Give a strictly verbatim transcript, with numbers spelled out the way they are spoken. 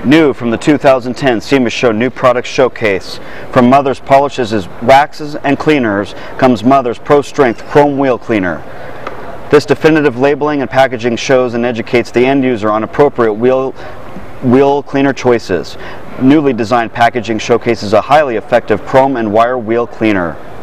New from the two thousand ten SEMA Show New Product Showcase. From Mother's Polishes, Waxes, and Cleaners comes Mother's Pro Strength Chrome Wheel Cleaner. This definitive labeling and packaging shows and educates the end user on appropriate wheel, wheel cleaner choices. Newly designed packaging showcases a highly effective chrome and wire wheel cleaner.